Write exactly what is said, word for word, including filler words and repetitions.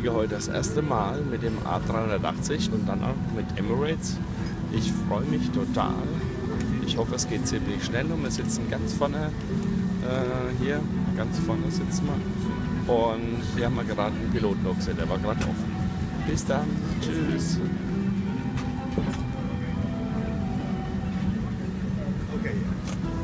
fliege heute das erste Mal mit dem A dreihundertachtzig und dann auch mit Emirates. Ich freue mich total. Ich hoffe, es geht ziemlich schnell und wir sitzen ganz vorne, äh, hier, ganz vorne sitzen wir. Und wir haben mal gerade einen Piloten gesehen, der war gerade offen. Bis dann, tschüss. Okay.